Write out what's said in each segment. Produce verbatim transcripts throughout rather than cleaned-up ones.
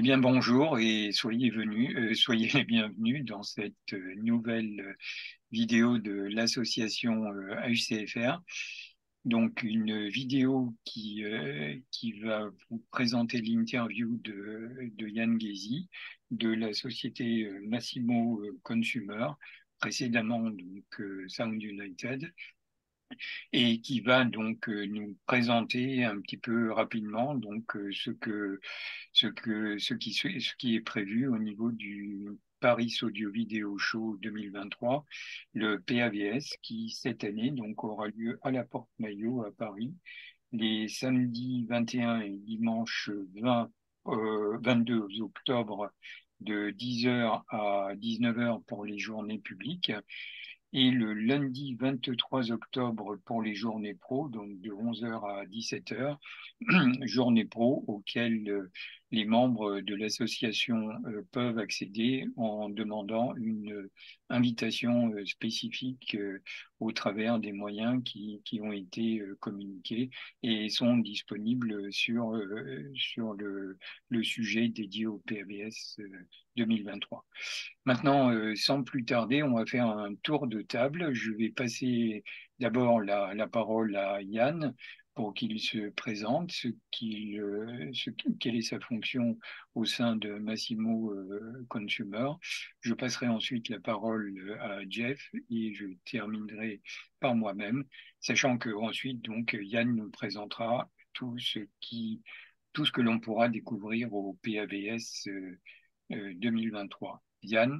bien, bonjour et soyez venus, euh, soyez les bienvenus dans cette euh, nouvelle euh, vidéo de l'association euh, H C F R. Donc, une vidéo qui, euh, qui va vous présenter l'interview de, de Yann Guézy de la société euh, Massimo euh, Consumer, précédemment donc euh, Sound United, et qui va donc euh, nous présenter un petit peu rapidement donc euh, ce que ce que ce qui ce qui est prévu au niveau du Paris Audio Video Show deux mille vingt-trois, le P A V S, qui cette année donc aura lieu à la Porte Maillot à Paris les samedis vingt et un et dimanche vingt euh, vingt-deux octobre de dix heures à dix-neuf heures pour les journées publiques et le lundi vingt-trois octobre pour les journées pro, donc de onze heures à dix-sept heures, journée pro auxquelles euh, les membres de l'association euh, peuvent accéder en demandant une euh, invitation euh, spécifique euh, au travers des moyens qui, qui ont été euh, communiqués et sont disponibles sur, euh, sur le, le sujet dédié au P A V S euh, deux mille vingt-trois. Maintenant, euh, sans plus tarder, on va faire un tour de table. Je vais passer d'abord la, la parole à Yann pour qu'il se présente, ce qu'il, euh, ce, quelle est sa fonction au sein de Massimo euh, Consumer. Je passerai ensuite la parole à Jeff et je terminerai par moi-même, sachant que ensuite donc Yann nous présentera tout ce qui, tout ce que l'on pourra découvrir au P A V S euh, euh, deux mille vingt-trois. Yann,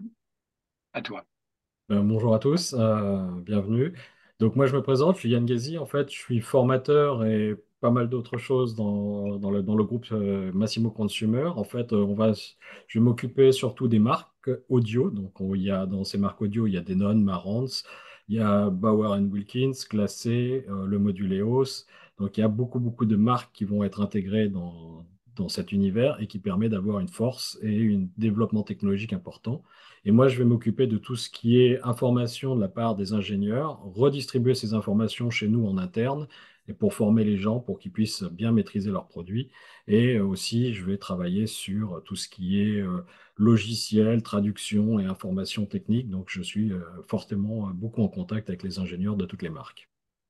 à toi. Euh, bonjour à tous, euh, bienvenue. Donc moi je me présente, je suis Yann Guézy, en fait je suis formateur et pas mal d'autres choses dans, dans le, dans le groupe euh, Massimo Consumer. En fait euh, on va, je vais m'occuper surtout des marques audio. Donc on- il y a, dans ces marques audio il y a Denon, Marantz, il y a Bauer Wilkins, Classé, euh, le module E O S. Donc il y a beaucoup beaucoup de marques qui vont être intégrées dans, dans cet univers et qui permet d'avoir une force et un développement technologique important. Et moi, je vais m'occuper de tout ce qui est information de la part des ingénieurs, redistribuer ces informations chez nous en interne et pour former les gens pour qu'ils puissent bien maîtriser leurs produits. Et euh, aussi, je vais travailler sur tout ce qui est euh, logiciel, traduction et information technique. Donc, je suis euh, fortement euh, beaucoup en contact avec les ingénieurs de toutes les marques.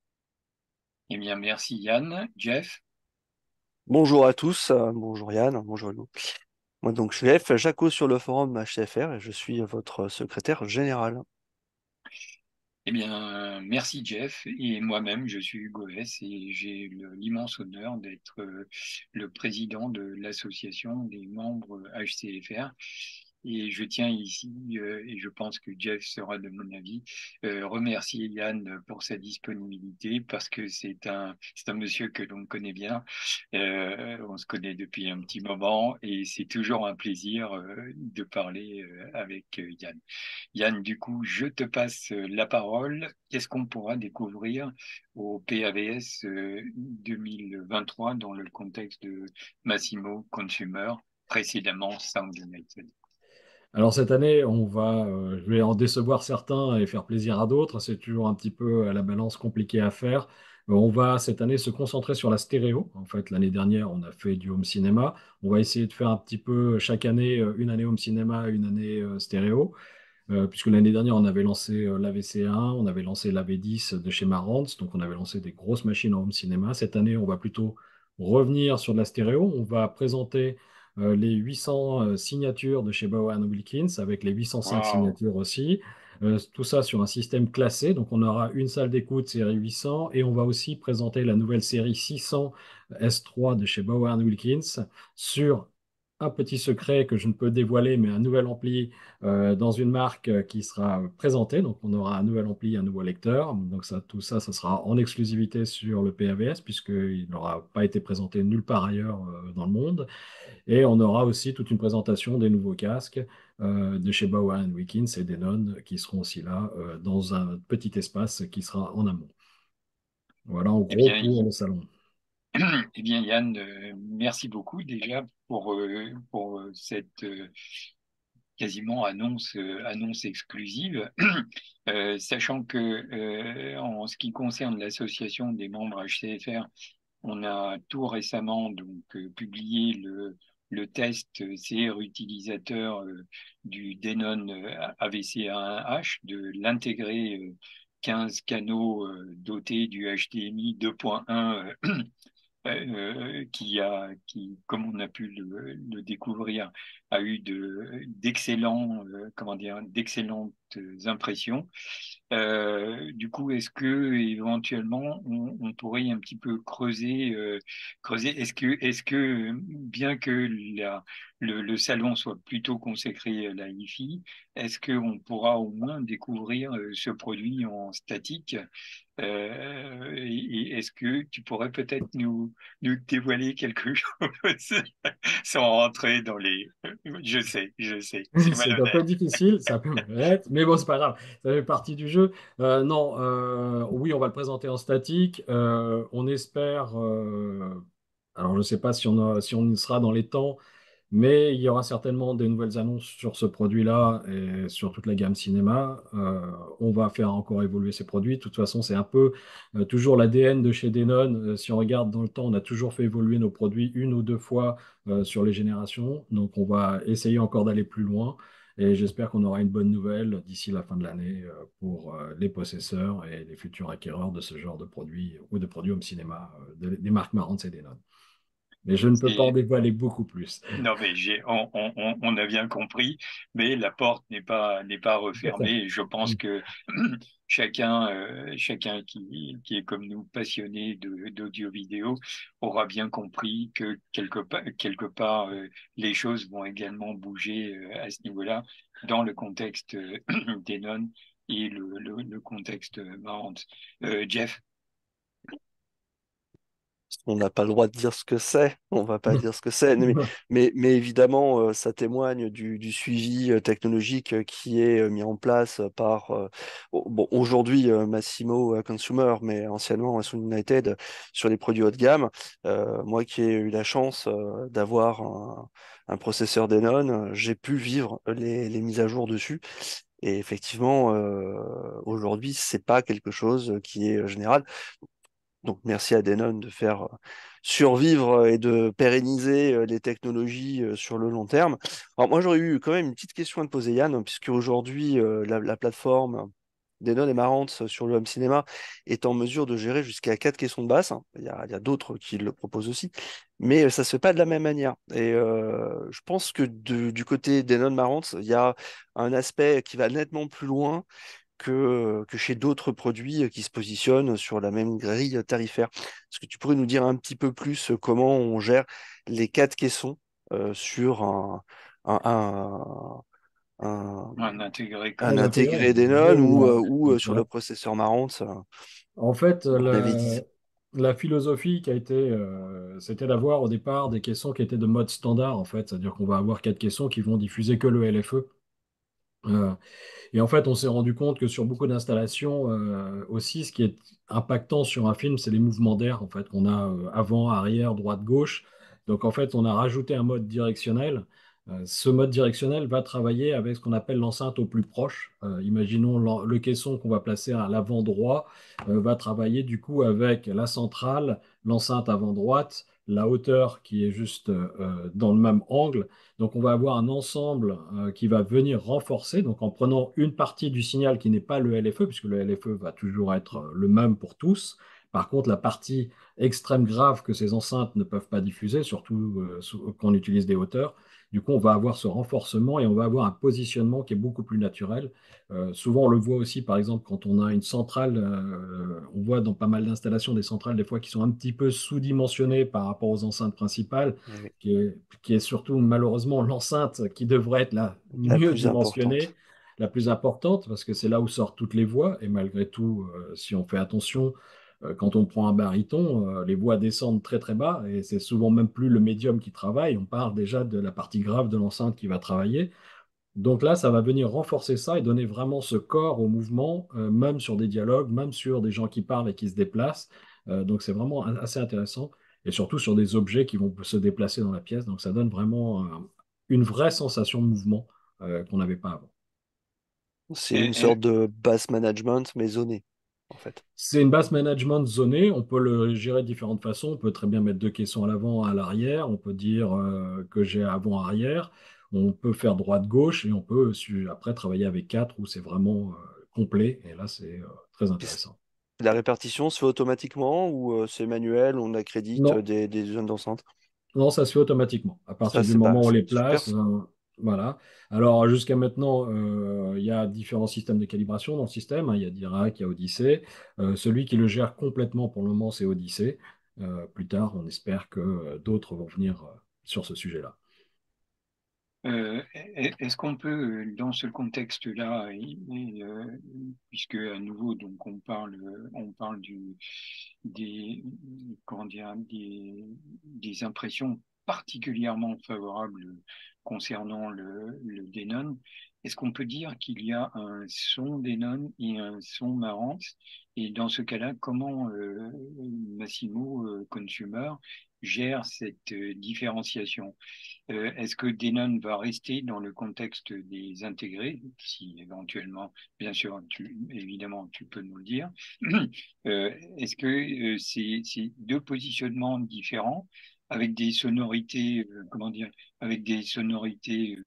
Eh bien, merci Yann. Jeff, Bonjour à tous, euh, bonjour Yann, bonjour Lou. Moi donc je suis F, Jaco sur le forum H C F R et je suis votre secrétaire général. eh bien, merci Jeff. Et moi-même, je suis Hugo S et j'ai le- l'immense honneur d'être euh, le président de l'association des membres H C F R. Et je tiens ici, euh, et je pense que Jeff sera de mon avis, euh, remercier Yann pour sa disponibilité parce que c'est un, c'est un monsieur que l'on connaît bien. Euh, on se connaît depuis un petit moment et c'est toujours un plaisir euh, de parler euh, avec euh, Yann. Yann, du coup, je te passe euh, la parole. Qu'est-ce qu'on pourra découvrir au P A V S euh, deux mille vingt-trois dans le contexte de Massimo Consumer, précédemment Sound United? Alors cette année, on va, euh, je vais en décevoir certains et faire plaisir à d'autres. C'est toujours un petit peu à la balance compliqué à faire. Euh, On va cette année se concentrer sur la stéréo. En fait, l'année dernière, on a fait du home cinéma. On va essayer de faire un petit peu chaque année, euh, une année home cinéma, une année euh, stéréo. Euh, puisque l'année dernière, on avait lancé euh, l'A V C un, on avait lancé l'A V dix de chez Marantz, donc on avait lancé des grosses machines en home cinéma. Cette année, on va plutôt revenir sur de la stéréo. On va présenter euh, les huit cents euh, signatures de chez Bowen Wilkins avec les huit cent cinq Waouh! signatures aussi. Euh, tout ça sur un système classé. Donc on aura une salle d'écoute série huit cents et on va aussi présenter la nouvelle série six cents S trois de chez Bowen Wilkins sur un petit secret que je ne peux dévoiler, mais un nouvel ampli euh, dans une marque euh, qui sera présentée. Donc, on aura un nouvel ampli, un nouveau lecteur. Donc, ça, tout ça, ça sera en exclusivité sur le P A V S, puisqu'il n'aura pas été présenté nulle part ailleurs euh, dans le monde. Et on aura aussi toute une présentation des nouveaux casques euh, de chez Bowen Wilkins et Denon qui seront aussi là euh, dans un petit espace qui sera en amont. Voilà en Eh gros bien, pour le salon. eh bien Yann, euh, merci beaucoup déjà pour, euh, pour euh, cette euh, quasiment annonce, euh, annonce exclusive, Euh, sachant que euh, en ce qui concerne l'association des membres H C F R, on a tout récemment donc euh, publié le, le test C R utilisateur euh, du Denon euh, A V C A un H, de l'intégrer euh, quinze canaux euh, dotés du H D M I deux point un euh, euh, qui a, qui, comme on a pu le, le découvrir, a eu de d'excellents, euh, comment dire, d'excellentes impressions. Euh, du coup, est-ce que éventuellement on, on pourrait un petit peu creuser, euh, creuser, est-ce que, est-ce que bien que la, le, le salon soit plutôt consacré à la hi-fi, est-ce qu'on pourra au moins découvrir euh, ce produit en statique? Euh, et, et est-ce que tu pourrais peut-être nous, nous dévoiler quelque chose sans rentrer dans les... Je sais, je sais, c'est C'est un peu malhonnête. difficile, ça peut être, mais bon, c'est pas grave, ça fait partie du jeu. Euh, non, euh, oui, on va le présenter en statique. Euh, on espère, euh, alors je ne sais pas si on a- si on y sera dans les temps, mais il y aura certainement des nouvelles annonces sur ce produit-là et sur toute la gamme cinéma. Euh, on va faire encore évoluer ces produits. De toute façon, c'est un peu euh, toujours l'A D N de chez Denon. Euh, si on regarde dans le temps, on a toujours fait évoluer nos produits une ou deux fois euh, sur les générations. Donc, on va essayer encore d'aller plus loin. Et j'espère qu'on aura une bonne nouvelle d'ici la fin de l'année euh, pour euh, les possesseurs et les futurs acquéreurs de ce genre de produits ou de produits home cinéma euh, des des marques marrantes et Denon. Mais je ne peux pas en C'est dévoiler beaucoup plus. Non, mais j'ai, on, on, on on a bien compris, mais la porte n'est pas, n'est pas Tout à fait. refermée. Et je pense que chacun, euh, chacun qui, qui est comme nous passionné de, d'audio-vidéo aura bien compris que quelque part, quelque part euh, les choses vont également bouger euh, à ce niveau-là, dans le contexte euh, des nonnes et le, le, le contexte marrant. Euh, Jeff, On n'a pas le droit de dire ce que c'est, on va pas dire ce que c'est, mais, mais, mais évidemment, euh, ça témoigne du, du suivi euh, technologique euh, qui est euh, mis en place par, euh, bon, aujourd'hui euh, Massimo euh, Consumer, mais anciennement Western United euh, sur les produits haut de gamme. Euh, moi qui ai eu la chance euh, d'avoir un, un processeur Denon, euh, j'ai pu vivre les, les mises à jour dessus. Et effectivement, euh, aujourd'hui, c'est pas quelque chose qui est euh, général. Donc merci à Denon de faire euh, survivre et de pérenniser euh, les technologies euh, sur le long terme. Alors moi j'aurais eu quand même une petite question à te poser Yann, puisque aujourd'hui euh, la, la plateforme Denon est marrante euh, sur le home cinéma est en mesure de gérer jusqu'à quatre caissons de basse. Il y a, il y a d'autres qui le proposent aussi, mais euh, ça se fait pas de la même manière. Et euh, je pense que de- du côté Denon marrante, il y a un aspect qui va nettement plus loin que, que chez d'autres produits euh, qui se positionnent sur la même grille tarifaire. Est-ce que tu pourrais nous dire un petit peu plus euh, comment on gère les quatre caissons euh, sur un, un, un, un- un intégré un comme Un ça. intégré, intégré Denon ou, ou, un- euh, ou ou euh, sur le ça. processeur Marantz, euh, En fait, comme on avait dit. la, la philosophie qui a été, euh, c'était d'avoir au départ des caissons qui étaient de mode standard, en fait. C'est-à-dire qu'on va avoir quatre caissons qui vont diffuser que le L F E. Euh, Et en fait, on s'est rendu compte que sur beaucoup d'installations euh, aussi, ce qui est impactant sur un film, c'est les mouvements d'air, en fait, qu'on a euh, avant, arrière, droite, gauche. Donc, en fait, on a rajouté un mode directionnel. Euh, ce mode directionnel va travailler avec ce qu'on appelle l'enceinte au plus proche. Euh, imaginons l'en- le caisson qu'on va placer à l'avant droit euh, va travailler du coup avec la centrale, l'enceinte avant droite, la hauteur qui est juste euh, dans le même angle. Donc, on va avoir un ensemble euh, qui va venir renforcer, donc en prenant une partie du signal qui n'est pas le L F E, puisque le L F E va toujours être euh, le même pour tous. Par contre, la partie extrême grave que ces enceintes ne peuvent pas diffuser, surtout euh, sous- quand on utilise des hauteurs, du coup, on va avoir ce renforcement et on va avoir un positionnement qui est beaucoup plus naturel. Euh, souvent, on le voit aussi, par exemple, quand on a une centrale, euh, on voit dans pas mal d'installations des centrales, des fois, qui sont un petit peu sous-dimensionnées par rapport aux enceintes principales Eh oui, qui est, qui est surtout malheureusement l'enceinte qui devrait être la la mieux plus dimensionnée, importante. la plus importante, parce que c'est là où sortent toutes les voix. Et malgré tout, euh, si on fait attention, euh, quand on prend un baryton, euh, les voix descendent très très bas, et c'est souvent même plus le médium qui travaille, on parle déjà de la partie grave de l'enceinte qui va travailler. Donc là, ça va venir renforcer ça et donner vraiment ce corps au mouvement, euh, même sur des dialogues, même sur des gens qui parlent et qui se déplacent. Euh, donc c'est vraiment a- assez intéressant. Et surtout sur des objets qui vont se déplacer dans la pièce. Donc ça donne vraiment euh, une vraie sensation de mouvement euh, qu'on n'avait pas avant. C'est Et, une et- sorte de bass management mais zoné. en fait. C'est une base management zonée. On peut le gérer de différentes façons. On peut très bien mettre deux caissons à l'avant, à l'arrière. On peut dire euh, que j'ai avant-arrière. On peut faire droite-gauche et on peut su- après travailler avec quatre où c'est vraiment euh, complet. Et là, c'est euh, très Puis c- intéressant. la répartition se fait automatiquement ou euh, c'est manuel, on accrédite euh, Non, des, des zones d'enceinte? non, ça se fait automatiquement. À Ça, partir du c'est bah, moment où on c'est les super. place, euh, voilà. Alors, jusqu'à maintenant, euh, il y a différents systèmes de calibration dans le système, hein. Il y a Dirac, il y a Odyssey. Euh, celui qui le gère complètement pour le moment, c'est Odyssey. Euh, plus tard, on espère que euh, d'autres vont venir euh, sur ce sujet-là. Euh, est-ce qu'on peut, euh, dans ce contexte-là, et- et, euh, puisque à nouveau, donc on parle, on parle du, des, comment dire, des, des impressions particulièrement favorables concernant le, le Denon, est-ce qu'on peut dire qu'il y a un son Denon et un son Marantz? Et dans ce cas-là, comment euh, Massimo euh, Consumer gère cette euh, différenciation? Euh, est-ce que Denon va rester dans le contexte des intégrés, si éventuellement, bien sûr, tu, évidemment, tu peux nous le dire. Euh, est-ce que euh, c'est c'est deux positionnements différents avec des sonorités, euh, comment dire, avec des sonorités,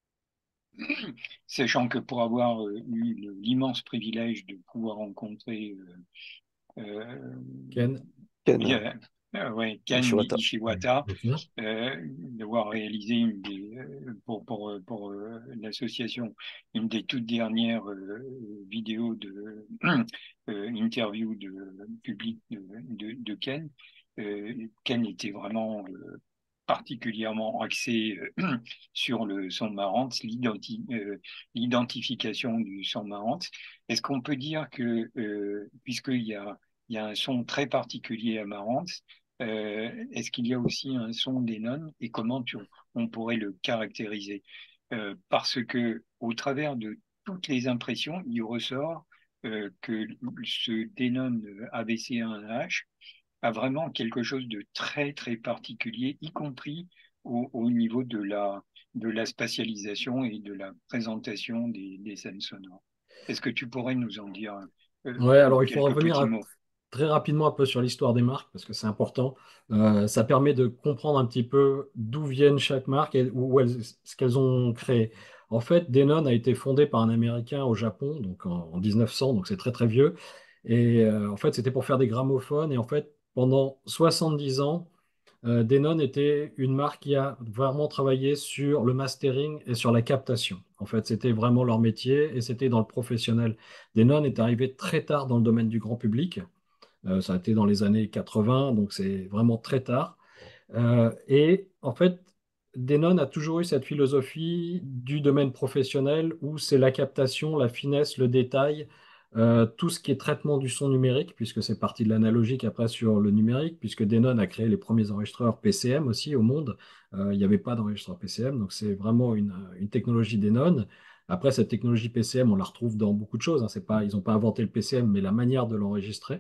euh, sachant que pour avoir euh, eu le- l'immense privilège de pouvoir rencontrer euh, euh, Ken? Ken euh, bien, euh, ouais, Ken Nishiwata. Ishiwata, Mhm. euh, d'avoir réalisé une des, euh, pour, pour, euh, pour euh, l'association une des toutes dernières euh, vidéos de euh, interview de public de, de, de Ken. Euh, Ken était vraiment euh, particulièrement axé euh, sur le son Marantz, l'identi- euh, l'identification du son Marantz. Est-ce qu'on peut dire que, euh, puisqu'il y a, il y a un son très particulier à Marantz, euh, est-ce qu'il y a aussi un son Denon et comment tu- on pourrait le caractériser? Euh, parce que au travers de toutes les impressions, il ressort euh, que ce Denon A B C un H a vraiment quelque chose de très très particulier, y compris au, au niveau de la, de la spatialisation et de la présentation des, des scènes sonores. Est-ce que tu pourrais nous en dire euh, Ouais, alors il faut quelques revenir petits à- mots? très rapidement un peu sur l'histoire des marques parce que c'est important. Euh, ça permet de comprendre un petit peu d'où viennent chaque marque et où elles, ce qu'elles ont créé. En fait, Denon a été fondé par un Américain au Japon, donc en, en mille neuf cents, donc c'est très très vieux. Et euh, en fait, c'était pour faire des gramophones. Et en fait, pendant soixante-dix ans, euh, Denon était une marque qui a vraiment travaillé sur le mastering et sur la captation. En fait, c'était vraiment leur métier et c'était dans le professionnel. Denon est arrivé très tard dans le domaine du grand public. Euh, ça a été dans les années quatre-vingts, donc c'est vraiment très tard. Euh, et en fait, Denon a toujours eu cette philosophie du domaine professionnel où c'est la captation, la finesse, le détail, euh, tout ce qui est traitement du son numérique, puisque c'est parti de l'analogique après sur le numérique, puisque Denon a créé les premiers enregistreurs P C M aussi au monde. Euh, il n'y avait pas d'enregistreur P C M, donc c'est vraiment une, une technologie Denon. Après, cette technologie P C M, on la retrouve dans beaucoup de choses, hein. C'est pas, ils n'ont pas inventé le P C M, mais la manière de l'enregistrer.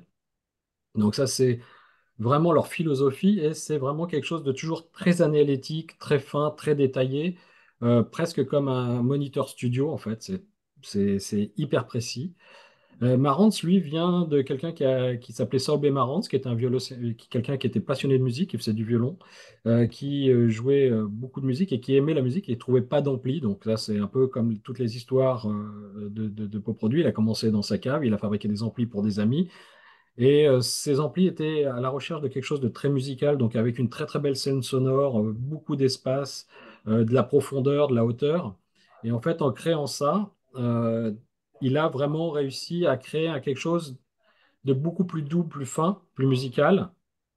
Donc ça, c'est vraiment leur philosophie et c'est vraiment quelque chose de toujours très analytique, très fin, très détaillé, euh, presque comme un moniteur studio en fait. C'est, c'est, c'est hyper précis. Euh, Marantz, lui, vient de quelqu'un qui, a- qui s'appelait Solveig Marantz, qui était un violon, qui- quelqu'un qui était passionné de musique, qui faisait du violon, euh, qui euh, jouait euh, beaucoup de musique et qui aimait la musique et trouvait pas d'ampli. Donc là, c'est un peu comme toutes les histoires euh, de, de, de coproduits. Il a commencé dans sa cave, il a fabriqué des amplis pour des amis. Et euh, ces amplis étaient à la recherche de quelque chose de très musical, donc avec une très très belle scène sonore, euh, beaucoup d'espace, euh, de la profondeur, de la hauteur. Et en fait, en créant ça, euh, il a vraiment réussi à créer un- quelque chose de beaucoup plus doux, plus fin, plus musical,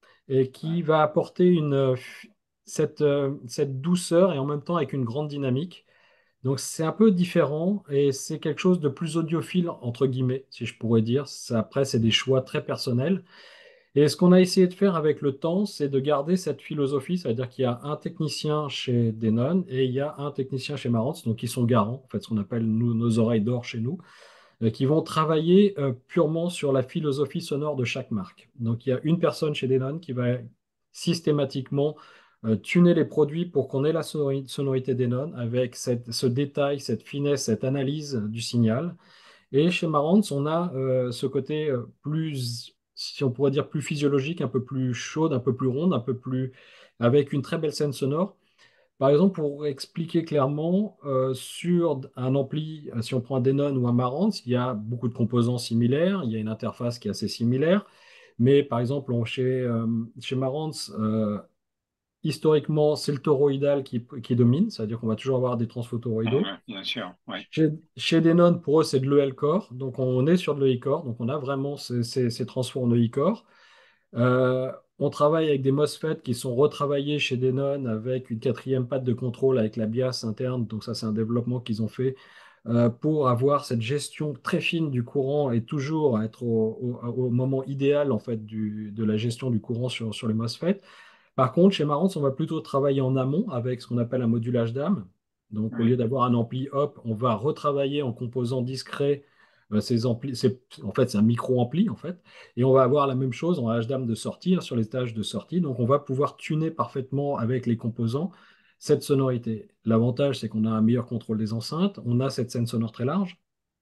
et qui va apporter une, euh, f- cette, euh, cette douceur et en même temps avec une grande dynamique. Donc c'est un peu différent et c'est quelque chose de plus audiophile, entre guillemets, si je pourrais dire. Ça, après, c'est des choix très personnels. Et ce qu'on a essayé de faire avec le temps, c'est de garder cette philosophie, c'est-à-dire qu'il y a un technicien chez Denon et il y a un technicien chez Marantz, donc ils sont garants, en fait, ce qu'on appelle nous, nos oreilles d'or chez nous, euh, qui vont travailler euh, purement sur la philosophie sonore de chaque marque. Donc il y a une personne chez Denon qui va systématiquement euh, tuner les produits pour qu'on ait la sonori- sonorité Denon avec cette- ce détail, cette finesse, cette analyse du signal. Et chez Marantz, on a euh, ce côté euh, plus, si on pourrait dire plus physiologique, un peu plus chaude, un peu plus ronde, un peu plus, avec une très belle scène sonore. Par exemple, pour expliquer clairement, euh, sur un ampli, euh, si on prend un Denon ou un Marantz, il y a beaucoup de composants similaires, il y a une interface qui est assez similaire, mais par exemple, on- chez, euh, chez Marantz, euh, historiquement, c'est le toroïdal qui, qui domine, c'est-à-dire qu'on va toujours avoir des transphotoroïdaux. Ouais, bien sûr, ouais. Chez, chez Denon, pour eux, c'est de l'E L core, donc on est sur de l'E I core, donc on a vraiment ces, ces, ces transforts en E I core. Euh, on travaille avec des MOSFET qui sont retravaillés chez Denon avec une quatrième patte de contrôle avec la BIAS interne. Donc ça, c'est un développement qu'ils ont fait euh, pour avoir cette gestion très fine du courant et toujours être au, au- au moment idéal en fait du- de la gestion du courant sur, sur les MOSFET. Par contre, chez Marantz, on va plutôt travailler en amont avec ce qu'on appelle un modulage d'âme. Donc, au lieu Oui. d'avoir un ampli hop, on va retravailler en composants discrets euh, ces amplis. C'est- En fait, c'est un micro-ampli, en fait. Et on va avoir la même chose en H d'âme de sortie, hein, sur les tâches de sortie. Donc, on va pouvoir tuner parfaitement avec les composants cette sonorité. L'avantage, c'est qu'on a un meilleur contrôle des enceintes, on a cette scène sonore très large.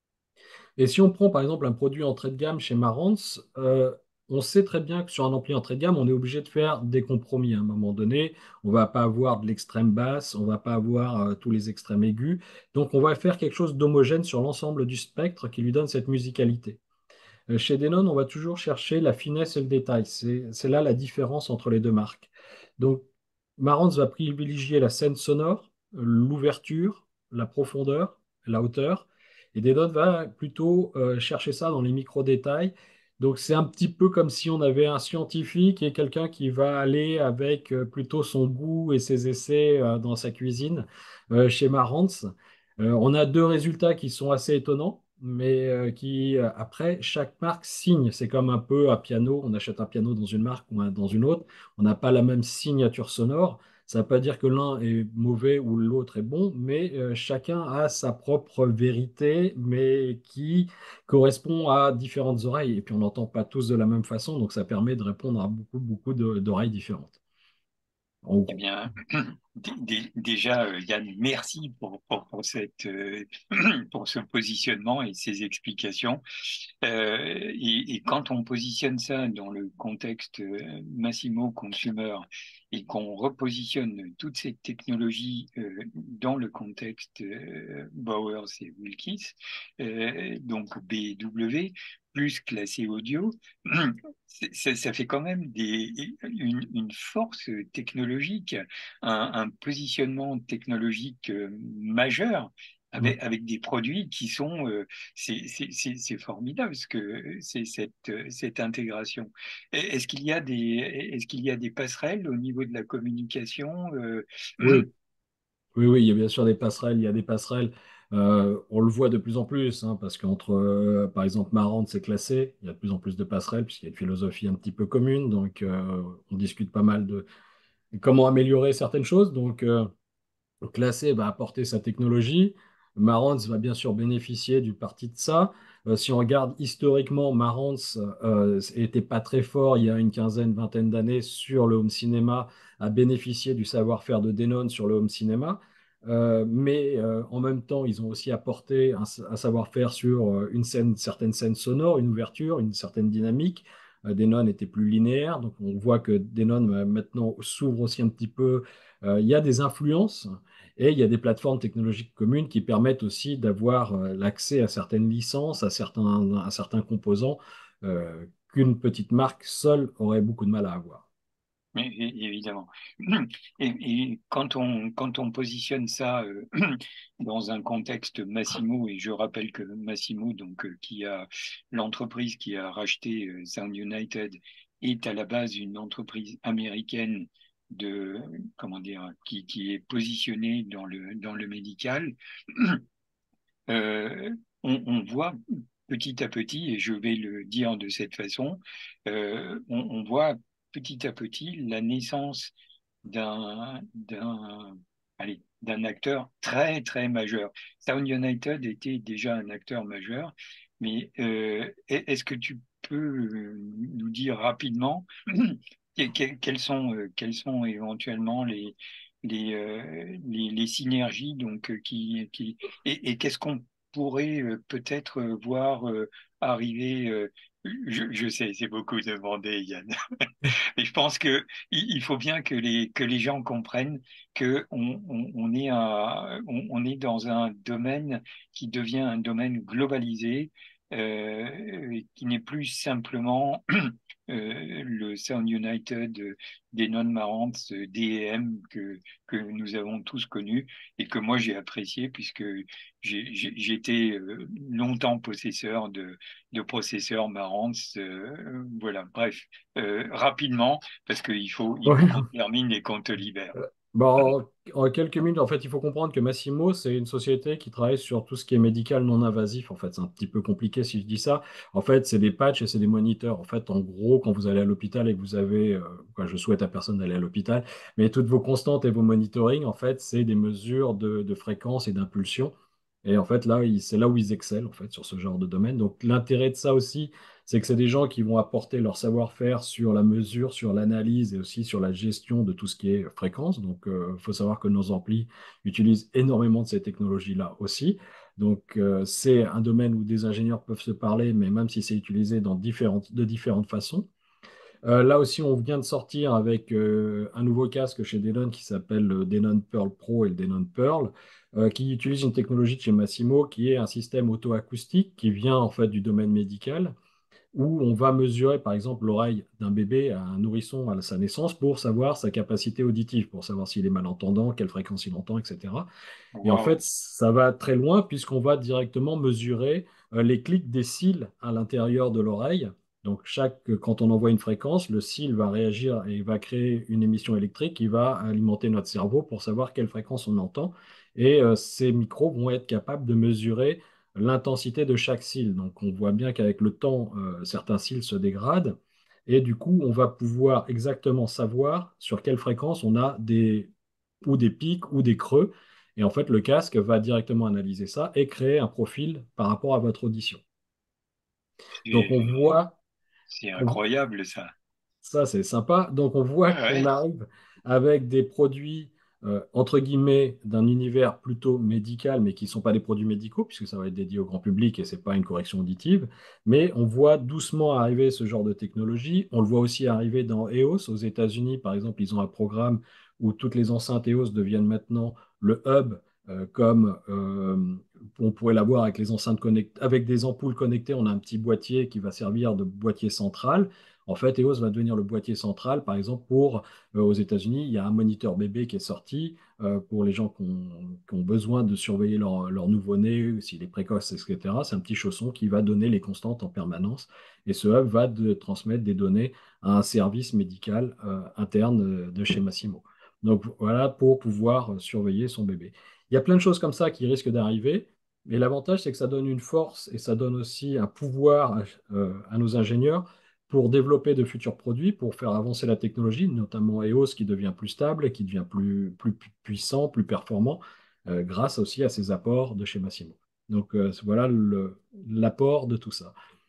Et si on prend par exemple un produit entrée de gamme chez Marantz, euh, on sait très bien que sur un ampli entrée de gamme, on est obligé de faire des compromis à un moment donné. On ne va pas avoir de l'extrême basse, on ne va pas avoir euh, tous les extrêmes aigus. Donc on va faire quelque chose d'homogène sur l'ensemble du spectre qui lui donne cette musicalité. Euh, Chez Denon, on va toujours chercher la finesse et le détail. C'est c'est là la différence entre les deux marques. Donc, Marantz va privilégier la scène sonore, l'ouverture, la profondeur, la hauteur. Et Denon va plutôt euh, chercher ça dans les micro-détails. Donc, c'est un petit peu comme si on avait un scientifique et quelqu'un qui va aller avec euh, plutôt son goût et ses essais euh, dans sa cuisine. Euh, chez Marantz, euh, on a deux résultats qui sont assez étonnants, mais euh, qui, euh, après, chaque marque signe. C'est comme un peu un piano. On achète un piano dans une marque ou un- dans une autre. On n'a pas la même signature sonore. Ça ne veut pas dire que l'un est mauvais ou l'autre est bon, mais euh, chacun a sa propre vérité, mais qui correspond à différentes oreilles. Et puis on n'entend pas tous de la même façon, donc ça permet de répondre à beaucoup, beaucoup de- d'oreilles différentes. En Eh gros. bien, dé- dé- déjà, euh, Yann, merci pour, pour, pour cette, euh, pour ce positionnement et ces explications. Euh, et, et quand on positionne ça dans le contexte euh, Massimo Consumer et qu'on repositionne toute cette technologie euh, dans le contexte euh, Bowers et Wilkins, euh, donc B W, plus classé audio, ça, ça fait quand même des, une, une force technologique, un, un positionnement technologique euh, majeur Mm. avec, avec des produits qui sont, euh, c'est c'est- c'est- c'est formidable ce que c'est cette, euh, cette intégration. Est-ce qu'il y a des, est-ce qu'il y a des passerelles au niveau de la communication euh, Oui, oui, oui, il y a bien sûr des passerelles, il y a des passerelles. Euh, on le voit de plus en plus, hein, parce qu'entre, euh, par exemple, Marantz c'est classé, il y a de plus en plus de passerelles, puisqu'il y a une philosophie un petit peu commune, donc euh, on discute pas mal de comment améliorer certaines choses. Donc, euh, Classé va apporter sa technologie. Marantz va bien sûr bénéficier du parti de ça. Euh, si on regarde historiquement, Marantz euh, était pas très fort il y a une quinzaine, vingtaine d'années sur le home cinéma, a bénéficié du savoir-faire de Denon sur le home cinéma. Euh, mais euh, en même temps, ils ont aussi apporté un, un savoir-faire sur euh, une scène, certaines scènes sonores, une ouverture, une certaine dynamique. Euh, Denon était plus linéaire, donc on voit que Denon euh, maintenant s'ouvre aussi un petit peu. Euh, il y a des influences. Et il y a des plateformes technologiques communes qui permettent aussi d'avoir euh, l'accès à certaines licences, à certains, à certains composants euh, qu'une petite marque seule aurait beaucoup de mal à avoir. É- é- évidemment. Et, et quand on, quand on positionne ça euh, dans un contexte Massimo, et je rappelle que Massimo, donc, euh, qui a l'entreprise qui a racheté euh, Sound United, est à la base une entreprise américaine de, comment dire, qui, qui est positionnée dans le, dans le médical. euh, on, on voit petit à petit, et je vais le dire de cette façon, euh, on, on voit petit à petit la naissance d'un d'un allez, d'un acteur très très majeur. Sound United était déjà un acteur majeur, mais euh, est-ce que tu peux euh, nous dire rapidement que- que- quelles sont euh, quelles sont éventuellement les les, euh, les, les synergies donc euh, qui, qui et, et qu'est-ce qu'on pourrait euh, peut-être euh, voir euh, arriver. euh, je, je sais, c'est beaucoup demandé, Yann. Et je pense que il il faut bien que les que les gens comprennent que on, on, on est un, on, on est dans un domaine qui devient un domaine globalisé, euh, qui n'est plus simplement euh, le Sound United euh, des non-marrantes, euh, D et M que que nous avons tous connu et que moi j'ai apprécié puisque j'ai j'ai- j'ai été euh, longtemps possesseur de de processeurs marrantes. Euh, voilà, bref, euh, rapidement parce qu'il faut, il faut Ouais. qu'on termine et qu'on te libère. Bon, en, en quelques minutes, en fait, il faut comprendre que Massimo, c'est une société qui travaille sur tout ce qui est médical non invasif. En fait, c'est un petit peu compliqué si je dis ça. En fait, c'est des patchs et c'est des moniteurs. En fait, en gros, quand vous allez à l'hôpital et que vous avez, euh, quoi, je souhaite à personne d'aller à l'hôpital, mais toutes vos constantes et vos monitorings, en fait, c'est des mesures de, de fréquence et d'impulsion. Et en fait, là, il- c'est là où ils excellent, en fait, sur ce genre de domaine. Donc, l'intérêt de ça aussi, c'est que c'est des gens qui vont apporter leur savoir-faire sur la mesure, sur l'analyse et aussi sur la gestion de tout ce qui est fréquence. Donc, il faut savoir que nos amplis utilisent énormément de ces technologies-là aussi. Donc, euh, c'est un domaine où des ingénieurs peuvent se parler, mais même si c'est utilisé dans différentes, de différentes façons. Euh, là aussi, on vient de sortir avec euh, un nouveau casque chez Denon qui s'appelle le Denon Pearl Pro et le Denon Pearl, euh, qui utilise une technologie de chez Massimo qui est un système auto-acoustique qui vient en fait du domaine médical où on va mesurer, par exemple, l'oreille d'un bébé à un nourrisson à sa naissance pour savoir sa capacité auditive, pour savoir s'il est malentendant, quelle fréquence il entend, et cetera. Et en Waouh, fait, ça va très loin puisqu'on va directement mesurer euh, les clics des cils à l'intérieur de l'oreille. Donc, chaque, quand on envoie une fréquence, le cil va réagir et va créer une émission électrique qui va alimenter notre cerveau pour savoir quelle fréquence on entend. Et euh, ces micros vont être capables de mesurer l'intensité de chaque cil. Donc, on voit bien qu'avec le temps, euh, certains cils se dégradent. Et du coup, on va pouvoir exactement savoir sur quelle fréquence on a des, ou des pics ou des creux. Et en fait, le casque va directement analyser ça et créer un profil par rapport à votre audition. Donc, on c'est voit, c'est on- incroyable ça. ça, c'est sympa. Donc, on voit qu'on Ouais. arrive avec des produits, euh, entre guillemets, d'un univers plutôt médical, mais qui ne sont pas des produits médicaux, puisque ça va être dédié au grand public et ce n'est pas une correction auditive. Mais on voit doucement arriver ce genre de technologie. On le voit aussi arriver dans E O S. Aux États-Unis, par exemple, ils ont un programme où toutes les enceintes E O S deviennent maintenant le hub, euh, comme euh, on pourrait l'avoir avec les enceintes connectées, avec des ampoules connectées. On a un petit boîtier qui va servir de boîtier central. En fait, E O S va devenir le boîtier central. Par exemple, pour euh, aux États-Unis, il y a un moniteur bébé qui est sorti euh, pour les gens qui ont, qui ont besoin de surveiller leur, leur nouveau-né, s'il est précoce, et cetera. C'est un petit chausson qui va donner les constantes en permanence. Et ce hub va de transmettre des données à un service médical euh, interne euh, de chez Massimo. Donc voilà, pour pouvoir euh, surveiller son bébé. Il y a plein de choses comme ça qui risquent d'arriver. Mais l'avantage, c'est que ça donne une force et ça donne aussi un pouvoir euh, à nos ingénieurs pour développer de futurs produits, pour faire avancer la technologie, notamment E O S qui devient plus stable, qui devient plus, plus pu- puissant, plus performant, euh, grâce aussi à ces apports de chez Massimo. Donc euh, voilà le- l'apport de tout ça.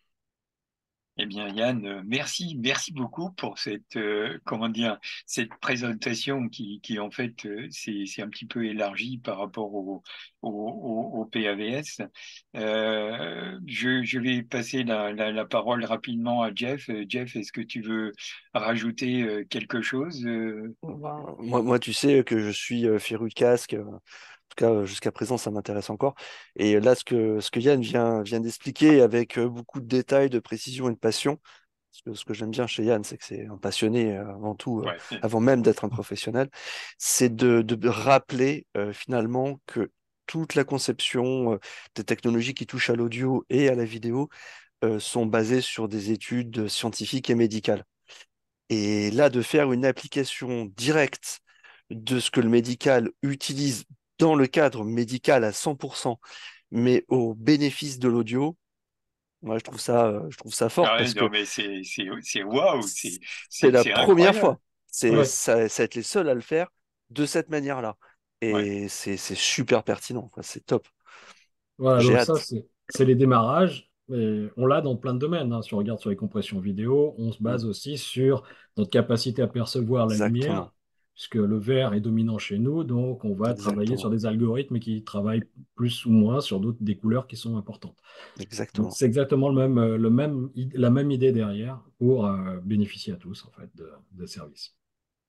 Eh bien, Yann, euh, merci, merci beaucoup pour cette, euh, comment dire, cette présentation qui, qui en fait, euh, c'est, c'est un petit peu élargi par rapport au, au, au, au P A V S. Euh, je, je vais passer la, la, la parole rapidement à Jeff. Euh, Jeff, est-ce que tu veux rajouter euh, quelque chose? euh Ben, Moi, moi, tu sais que je suis euh, féru de casque. euh, En tout cas, euh, jusqu'à présent, ça m'intéresse encore. Et là, ce que, ce que Yann vient, vient d'expliquer avec euh, beaucoup de détails, de précision et de passion, ce que, ce que j'aime bien chez Yann, c'est que c'est un passionné euh, avant tout, euh, Ouais. avant même d'être un professionnel, c'est de, de rappeler euh, finalement que toute la conception euh, des technologies qui touchent à l'audio et à la vidéo euh, sont basées sur des études scientifiques et médicales. Et là, de faire une application directe de ce que le médical utilise dans le cadre médical à cent pour cent, mais au bénéfice de l'audio, moi, je trouve ça, euh, je trouve ça fort Ah ouais, parce que non, mais c'est, c'est, c'est waouh, c'est, c'est c'est, la c'est première incroyable. fois. C'est, Ouais, Ouais, ça, ça va être les seuls à le faire de cette manière-là. ouais. Et c'est, c'est super pertinent, quoi. C'est top. voilà, J'ai donc ça, hâte. c'est c'est les démarrages. Et on l'a dans plein de domaines, hein. Si on regarde sur les compressions vidéo, on se Mm. base aussi sur notre capacité à percevoir la lumière. Exactement. puisque le vert est dominant chez nous, donc on va travailler sur Exactement. des algorithmes qui travaillent plus ou moins sur d'autres des couleurs qui sont importantes. Donc Exactement. c'est exactement le même, euh, le même, id- la même idée derrière pour euh, bénéficier à tous en fait de, de services.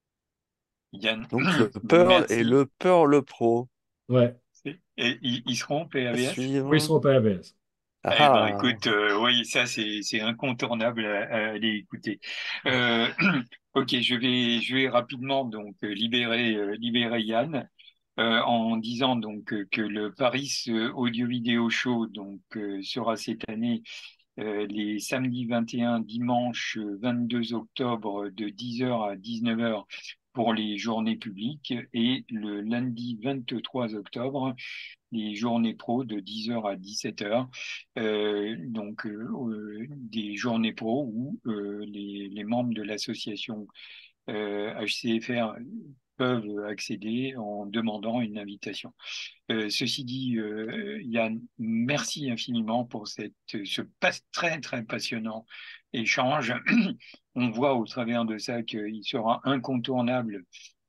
Yann, Donc le Pearl et merci. le Pearl Pro Ouais, Et ils, ils seront à P A V S? oui, ils suivre. seront pas A B S. Ah Eh ben, ah. écoute, euh, oui, ça c'est c'est incontournable à, à aller écouter. Euh, ok, je vais je vais rapidement donc euh, libérer euh, libérer Yann euh, en disant donc euh, que le Paris euh, Audio Video Show donc euh, sera cette année euh, les samedis vingt et un, dimanche euh, vingt-deux octobre de dix heures à dix-neuf heures pour les journées publiques et le lundi vingt-trois octobre les journées pro de dix heures à dix-sept heures. Euh, donc euh, euh, des journées pro où euh, les, les membres de l'association euh, H C F R peuvent accéder en demandant une invitation. Euh, ceci dit, euh, Yann, merci infiniment pour cette, ce pas, très très passionnant échange. On voit au travers de ça qu'il sera incontournable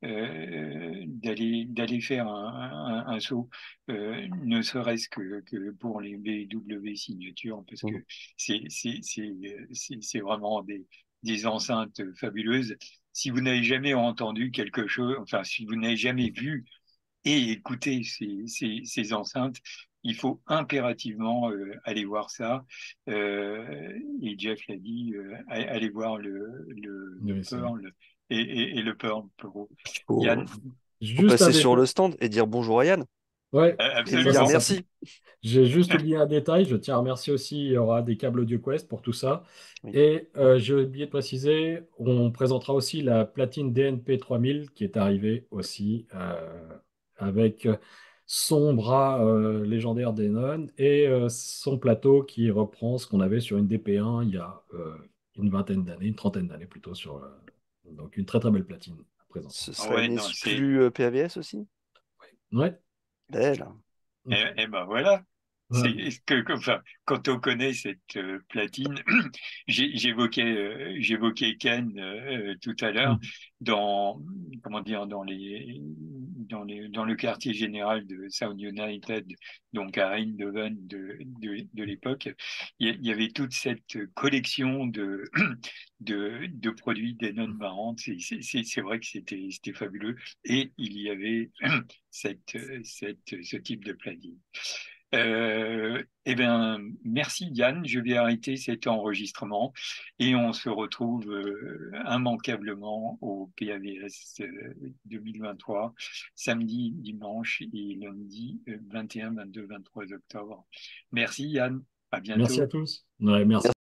euh, d'aller d'aller faire un, un, un saut, euh, ne serait-ce que, que pour les B W signatures, parce que Mm. c'est c'est c'est c'est c'est vraiment des des enceintes fabuleuses. Si vous n'avez jamais entendu quelque chose, enfin si vous n'avez jamais vu et écouter ces, ces, ces enceintes, il faut impérativement euh, aller voir ça. Euh, et Jeff l'a dit, euh, allez voir le, le, le Oui, c'est vrai. Pearl et, et, et le Pearl Pro. Il faut, Yann, faut Juste un passer sur détail. le stand et dire bonjour à Yann Ouais, euh, et ça dire c'est absolument. certain. merci. J'ai juste oublié un détail. Je tiens à remercier aussi, il y aura des câbles AudioQuest pour tout ça. Oui. Et euh, j'ai oublié de préciser, on présentera aussi la platine D N P trois mille qui est arrivée aussi euh, avec son bras euh, légendaire Denon et euh, son plateau qui reprend ce qu'on avait sur une D P un il y a euh, une vingtaine d'années, une trentaine d'années plutôt. Sur, euh, donc une très très belle platine à présenter. Ce Ah sera ouais, une non, c'est, exclue euh, P A V S aussi? Ouais. Belle. et, et ben voilà. C'est Ouais. que, que- enfin, quand on connaît cette euh, platine, j'ai- j'évoquais euh, j'évoquais Ken euh, tout à l'heure dans comment dire dans les dans les dans le quartier général de Sound United, donc à Eindhoven de de, de l'époque, il y, a- il y avait toute cette collection de de, de produits Denon marrants. C'est c'est- c'est- c'est vrai que c'était c'était fabuleux et il y avait cette cette ce type de platine. Euh, eh bien, merci Yann. Je vais arrêter cet enregistrement et on se retrouve euh, immanquablement au P A V S euh, deux mille vingt-trois, samedi, dimanche et lundi euh, vingt et un, vingt-deux, vingt-trois octobre. Merci Yann. À Merci à bientôt. tous. Ouais, merci.